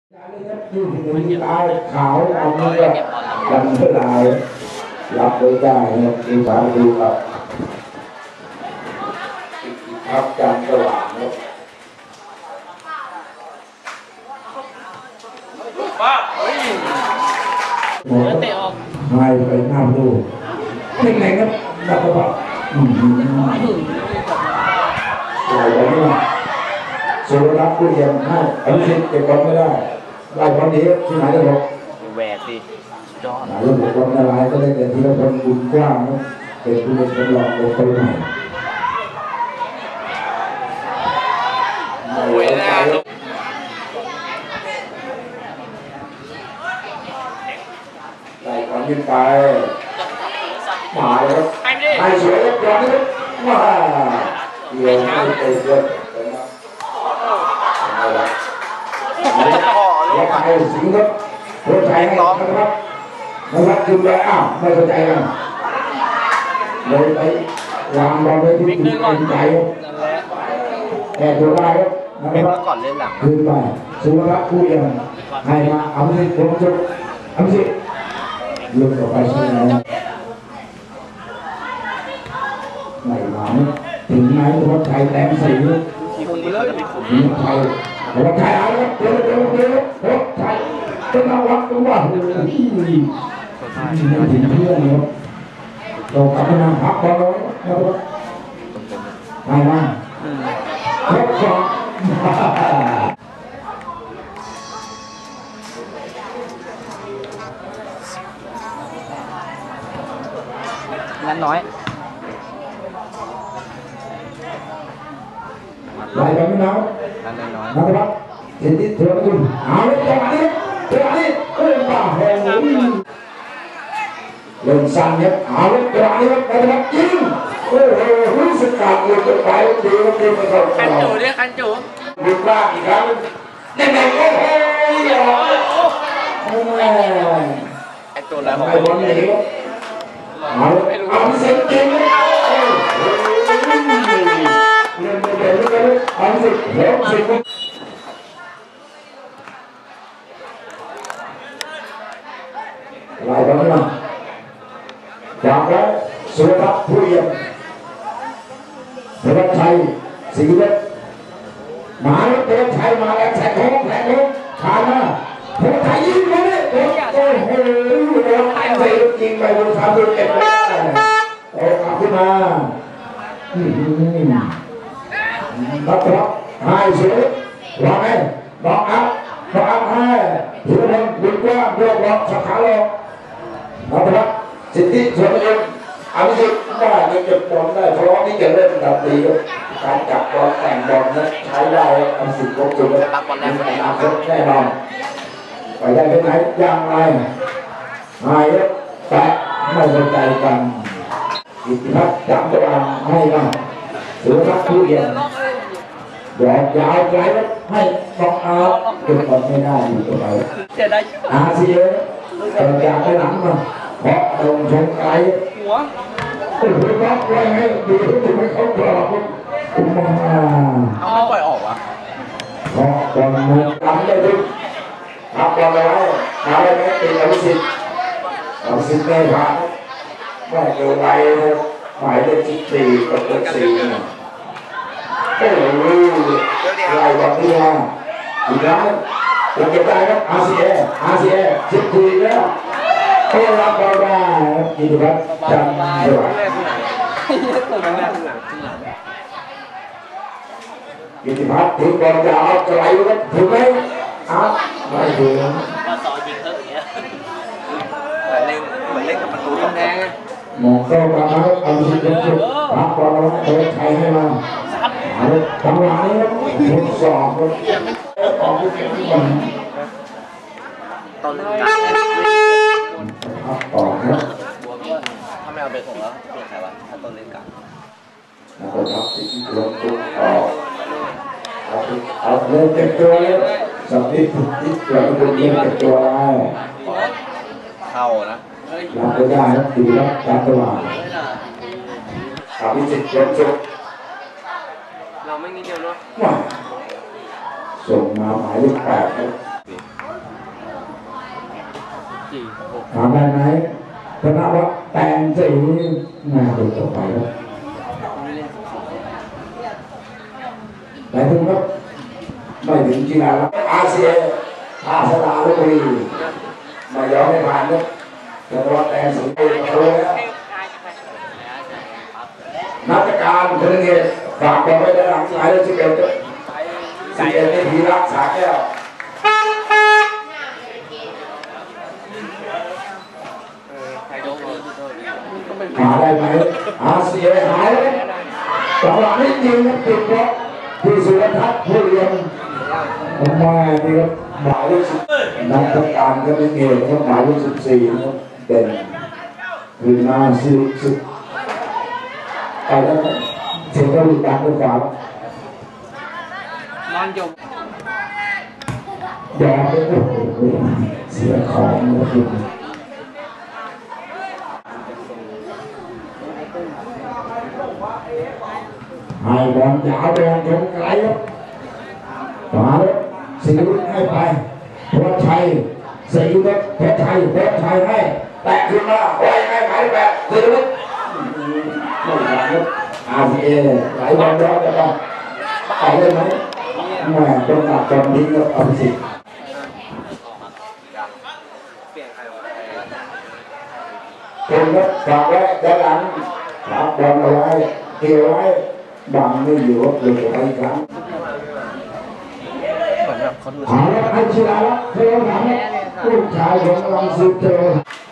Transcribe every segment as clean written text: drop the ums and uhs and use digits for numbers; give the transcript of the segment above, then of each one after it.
ยืดถึงลายขาวเอาเนื้อลำเนื้อลายรับไว้ได้ครับอีสานดูครับจันทร์สว่างครับป้าเฮ้ยเตะออกให้ไปหน้าดูเป็นไงครับดับกระบอกไหลไปนี่สุรรัตน์ผู้เยี่ยมให้อนุสิทธิ์เก็บบอลไม่ได้ได้บอลดีที่ไหนได้บอกแหวกดิจอดเรื่องของบอลละลายก็ได้แต่ทีละคนบุญกว้างนะเป็นผู้เล่นคนหลอกลงไปใหม่โอ้ยนะไล่ก่อนขึ้นไปมาเลยครับไอ้สวยครับย้อนครับว้าเดี๋ยวไม่ไปเยอะแล้วไอ้สิงห์ครับรถไถให้นะครับนะครับคือไปอ้าวไม่เข้าใจกันเลยไปวางบอลไว้ที่จุดเป็นใจแต่ตัวได้ครับนะครับคือไปสุรรัตน์ผู้เยี่ยมให้มาเอาสิผมจะเอาสิลงต่อไปใช่ไหมไหนมาถึงไหนรถไถแต้มสีนี่ไทยรถไถเอาครับเดี๋ยวรถไถเป็นเอาวัดตัวว่าที่นี่ถึงเพื่อนครับเรากลับมาพักบอลเลยนะครับไปมาครบสองงั้นน้อยไหลไปไม่น้อยนะครับเห็นที่เธอคุณเอาเลยจังหวะนี้บ้าแหงเล่นสั้นครับเอาเลยจังหวะนี้นะครับยิงโอ้โหรู้สึกขาดหลุดไปดีไม่เข้าคันจูเนี่ยคันจูดึงบ้าอีกครั้งยังไงโอ้โหไอตัวแล้วไอ้บอลนี้เอาเซ็นเกมเลยเล่นไปเลยเอาสิเดี๋ยวสิไล่บอลมาจากแล้วสุรรัตน์ผู้เยี่ยมเทวชัยศรีเวชมาแล้วเทวชัยมาแล้วแฉกโค้งผ่านมาเทวชัยยิงไปเลยโอ้โหโดนไอ้ใส่ยิงไปบนฟ้าบนเก็บโอ้กลับขึ้นมารับให้สวยรอไงบอกอัพให้ถือมันบุญกว้างเรียกร้องสักขาลงนะครับสิทธิส่วนบุญอันนี้ว่าจะเก็บบอลได้เพราะนี่จะเริ่มดับตีการจับบอลแต่งบอลนั้นใช้ได้อันสิบกว่าจุดในอนาคตแน่นอนไปได้เป็นไหนอย่างไรหายแปะไม่สนใจกันอิทธิพัฒน์จำตัวให้มาสุรรัตน์ผู้เยี่ยมหยอดยาวไกลให้ต้องเอาเก็บบอลไม่ได้อยู่ตรงไหนอาเซียเปิดจากไปหลังมาเพราะลงชงไกลหัวโอ้โหล็อกไว้ให้ดูไม่เขากรอบเอาปล่อยออกวะเพราะบอลมันทำได้ดึงทำบอลไว้หาอะไรไม่ติดอภิสิทธิ์ได้ผ่านไม่เร็วไวหมายเลข14กับเลข4โอ้โหไล่บอลที่มาอีกแล้วเราเก็บได้ครับอาเซียชิดทีแล้วโอ้รับบอลได้กิติพัฒน์จันทร์สว่างกิติพัฒน์ถึงบอลจะเอาจะไหลครับถึงไหมเอาไม่ถึงก็ต่อยิงเท่าอย่างเงี้ยเหมือนเล่นกับประตูกำแพงมองเข้ามาแล้วเอาสิบจุดพักบอลแล้วเตะไทยให้มาจังหวะนี้ทดสอบออกที่เก็บที่บอลตอนนี้ต่อครับถ้าไม่เอาไปส่งแล้วเปลี่ยนใครวะถ้าต้นเล่นกันนะครับสิ่งที่ลงทุนต่อเอาเล่นเก็บตัวเลยสับที่ถูกที่เกิดขึ้นเล่นเก็บตัวได้เข้านะรับไปได้ครับดีครับการตลาดอภิสิทธิ์ยศเราไม่นิดเดียวเนาะส่งมาหมายเลข8ครับถามได้ไหมธนวัฒน์แต่งสีน่าดูต่อไปครับแต่ถึงครับไม่ถึงกีฬาอาเซียนอาสนาลพบุรีไม่ยอมให้ผ่านครับธนวัฒน์แต่งสีเขาแล้วนักการเพื่อนเองฝากบอกไว้ด้านหลังสายเลย11นี่พีรักษาแก้วหาได้ไหมอาเซียหายเลยจังหวะนี้จริงครับติดบล็อกที่สุรทัศน์ผู้เรียนผมว่านี่ครับหมายเลข10นักการก็เป็นเองครับหมายเลข14ครับเด่นคือนาสิไปแล้วเสียงก็หลุดดังด้วยความนอนจมยอมไปโอ้โหเสียของนะคุณให้บอลยาวไปจนไกลครับมาเลยสิรุตให้ไปพระชัยสิรุตพระชัยให้แตะขึ้นมาไว้ให้หมายแบบสิรุตไม่ไหวครับอาเซียไหลบอลร้อนจะต้องไปได้ไหมแม่ต้องตัดตอนนี้ก็เอาสิคนก็ฝากไว้ด้านหลังฝากบอลเอาไว้เกี่ยวไว้บังไม่อยู่หลุดไปอีกครั้งหาแล้วให้ชิลาแล้วเทวดาลูกชายของลังสิตเทว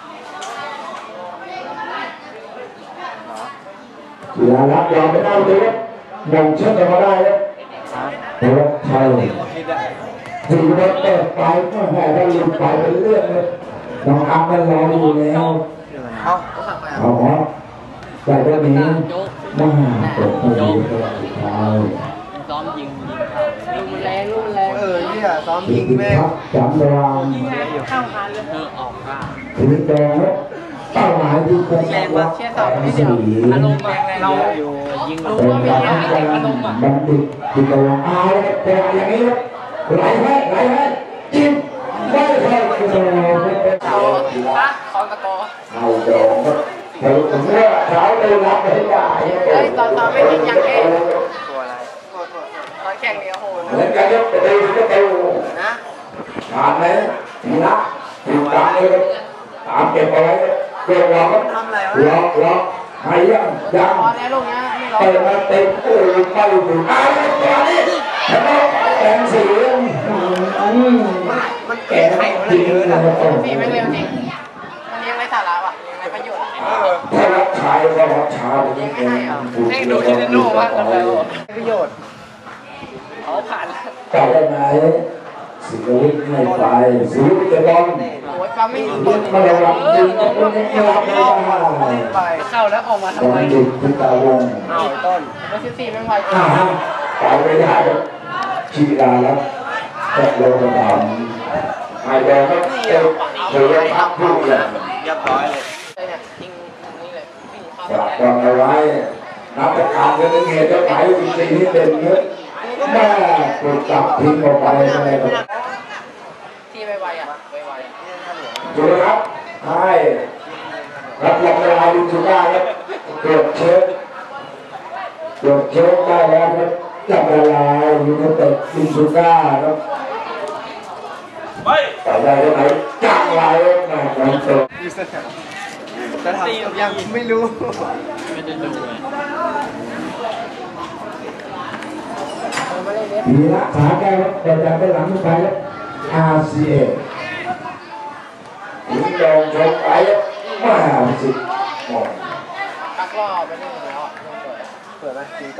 ชิลาลักยอมไม่ได้เลยมองเชิดมาได้แล้วเทวชายถึงรถเปิดไปก็แห่ได้ลุกไปเป็นเรื่องเลยน้องอัพมันรออยู่แล้วเอาแต่ตอนนี้น่าตกใจตัวสุดท้ายซ้อมยิงเข้าลูกแรงเนี่ยซ้อมยิงแม่จำรางเข้าคันเลยออกข้าถึงแดงแล้วเป้าหมายที่เป็นว่าสีอารมณ์เราอยู่ยิงเป็นการแข่งบัณฑิตที่ตัวเอาแต่อย่างนี้ไหลให้จิ้มไม่ใช่คือเขาตะโกเอาโดนแต่ผมว่าเขาได้รับไม่ได้ตอนไม่ยิงยังเองตัวอะไรตอนแข่งเนี่ยโหแล้วการยกประตูก็เต็มนะผ่านไหมนะถูกตามเลยตามเก็บเอาไว้เก็บล็อกให้ยังเปิดมาเต็มโอ้ยไปถึงอ้าวตอนนี้ทำไมแต่งสีมันแก่ไขมันเยอะนะสีไม่เร็วจริงมันยังไม่สาระว่ะยังไม่ประโยชน์ถ้ารับชายก็รับชายยังไม่ให้เอาเล่นดูที่เล่นดูว่าทำไมประโยชน์เขาผ่านแล้วได้ไหมสิบวิไม่ไปสิบวิจะบอลโอ้ยปั๊มไม่ยิงมาแล้วยิงจะไม่รับไม่ได้เข้าแล้วออกมาทำไมยิงที่ตาวงเอาต้นแล้ว14ไม่ไหวไปไม่ได้ชีดาแล้วตกลงกันทำไอ้แดงก็เจ็บเธอพักผู้เลยเรียบร้อยเลยยิงนี่เลยจับกองเอาไว้นับประการกันเงี้ยจะไปจริงๆนี่เด่นเยอะแม่กดจับทิ้งออกไปเลยที่ไวๆอ่ะไวๆดูนะครับให้รับรองเวลาดูสุดได้ครับตรวจเช็คได้แล้วครับจับเวลาอยู่ในเตะดูสุดได้ครับต่อได้ไหมจังไรนะคนโตจะทำยังไม่รู้ไม่ได้ดูเลยมีรักษาแก้วแต่จะไปหลังไปแล้วอาเซียนถึงโดนชกไปมาสิหมดตักรอบไปนี่แล้วเปิดไหมจริงใจ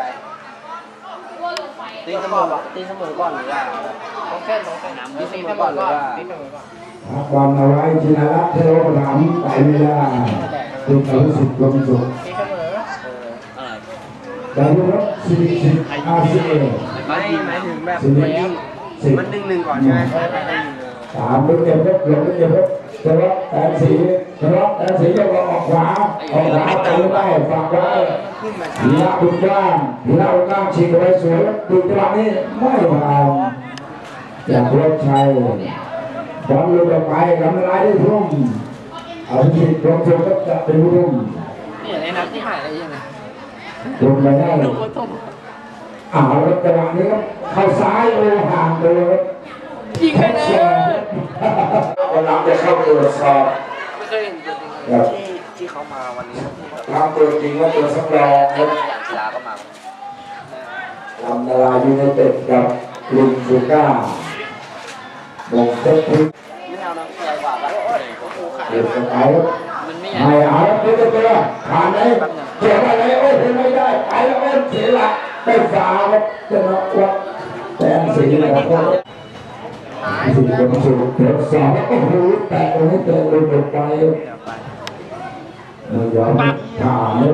ตีเสมอก่อนหรือว่าต้องเส้นน้ำตีเสมอก่อนบอลเอาไว้ชินารัตเทวดามไปไม่ได้ตุนเขาสุดลมสุดตีเสมอแต่ดูว่าสิอาเซียนหมายถึงแบบมัน1-1ก่อนใช่ไหมถามดูเก็บรถหลงเก็บรถแต่ว่าแต่สียกออกขวาตีได้ฝากไว้ทีละดุว่างฉีกไปสวยดุจังหวะนี้ไม่ผ่านจากรถชัยบอลลุกออกไปกำลังได้ทุ่มเอาที่ลงทุนก็จะเป็นรุ่มนี่อะไรนะที่หายอะไรยังไงลงไปได้แล้วจังหวะนี้ก็เข้าซ้ายโอ้ห่างเลยยิงไปเลยวันหลังจะเข้าตรวจสอบไม่เคยเห็นตัวจริงที่เขามาวันนี้ทำตัวจริงว่าตัวสำรองครับอย่างกีฬาก็มาลำนาลายูไนเต็ดกับลุงซูก้าบงเต็มที่ไม่เอาน้ำใส่กว่ากันโอ้โหขาดเดือดกันไปครับมันไม่ไม่เอาแล้วตัวผ่านไหมเจ็บอะไรโอ้ยไม่ได้ไปแล้วก็เสียหลักได้ฝาครับจะมาวัดแต่สีนะครับสีคนสูงเดือดสอบโอ้โหแตะตรงนี้เตะลงไปมันยอมผ่านเลย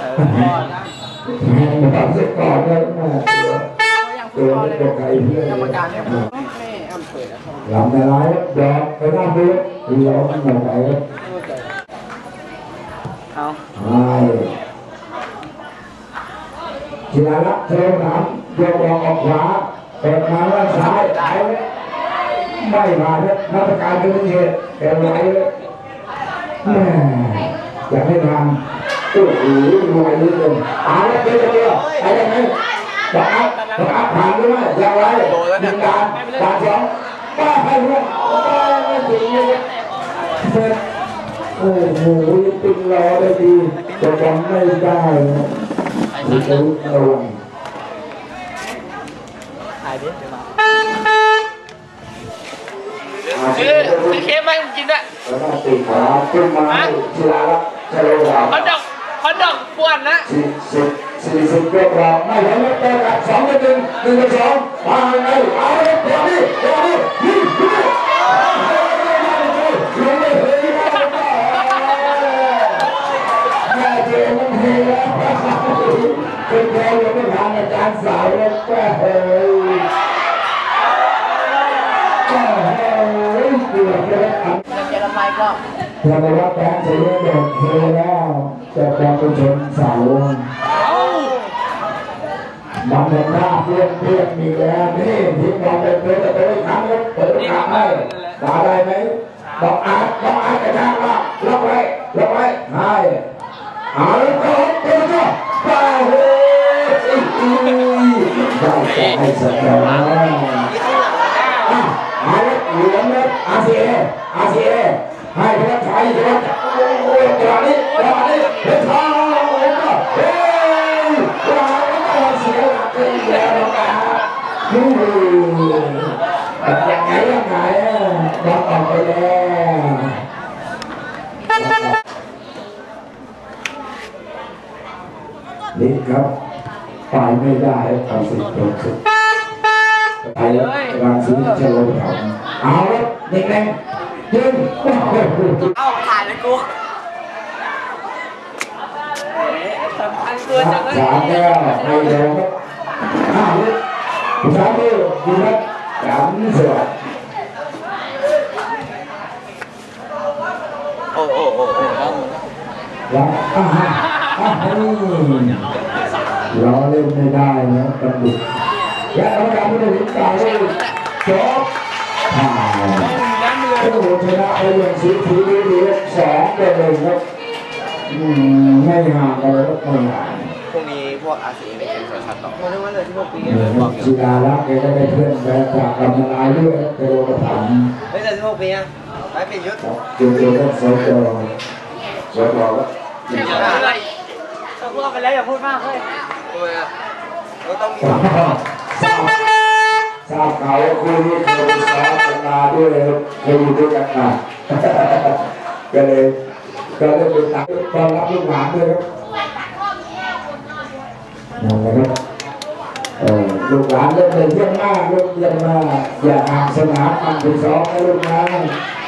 มาตัดเส้นก่อนเลยแม่ตัวตัวไก่เพื่อนกรรมการเนี่ยไม่อ้ำเปิดนะครับลำในร้ายครับยอมไปหน้าพื้นยอมหน่อยครับเอากีฬาลักเทนน้ำยกออกขวาเปิดมาด้านซ้ายไหลไม่ผ่านครับนักการเป็นเหตุแต่ไหลแม่อยากให้ทำโอ้โหไหลเลยแล้วเดี๋ยวไปยังไงบอกอัพผ่านด้วยยังไงยิงการสองป้าให้ด้วยป้าไม่ถึงเลยเสร็จโอ้โหปิดรอได้ดีแต่ยังไม่ได้มีอาวุธระวังถ่ายดิเดี๋ยวมาซื้อเค้กมากินด้วยแล้วก็ตีขาขึ้นมากีฬาละเฉลิมฉลองฮอตดอกป่วนนะ 40เรียบร้อยไม่เห็นแล้วเตะกับ2-1 มาไงเอาเลยเดี๋ยวนี้ยิงแม่เจ้ามันเฮียเป็นแค่ยังไม่ทันอาจารย์สาวแล้วแก่เฮ้ยเกือบจะทำจะละไมก็เราไปว่าแบงค์จะเลือกโดดเทแล้วจะแบงค์ไปชนเสามันเป็นหน้าเพื่อนมีแล้วนี่ที่มองเป็นเพื่อนแต่ไม่ทำแล้วเปิดทางให้มาได้ไหมบอกอาร์ตกระชากว่าล็อกไว้ให้เอาแล้วก็เปิดก็ไปเฮ้ยได้ใจสักหน่อยเอาแล้วเหลือแล้วอาเซียให้พระชัยโอ้ยตอนนี้เฮ้ยท้องเฮ้ยว้าวเสียหลักเลยแล้วนะยังไงบอลออกไปแล้วนี่ครับไปไม่ได้ตัดสินตัวสุดไปวางสิ่งที่เราทำเอาแล้วเด็กแรงยิงเอาถ่ายเลยกูสำคัญตัวจังเลยสามแล้วไม่โดนครับสามมือดีครับสามเสือโอ้แล้วล้อเล่นไม่ได้นะกระดุกและกรรมการผู้ตัดสินกล่าวว่าจบโอ้โหชนะไปอย่างสีดี2-1ครับไม่ห่างกันเลยครับไม่ห่างพรุ่งนี้พวกอาซีไม่เป็นสายชัดต่อมาทั้งวันเลย16 ปีศิลาลักษณ์แกก็ได้เพื่อนแบบจากกำลังลายด้วยแกโดนกระถางไม่ใช่16 ปีอ่ะไม่เป็นยุทธเจอก็สจแล้วอะไรเราพูดไปแล้วอย่าพูดมากเลยทำไมอ่ะก็ต้องมีทราบข่าวว่าคู่นี้เคยซ้อมกันมาด้วยเคยอยู่ด้วยกันมาก็เลยไปตักตอนรับลูกหลานด้วยครับนั่นแหละครับลูกหลานเล่นเยี่ยมมากลูกเยี่ยมมากอย่าห่างสนามมันไปซ้อมนะลูกนะ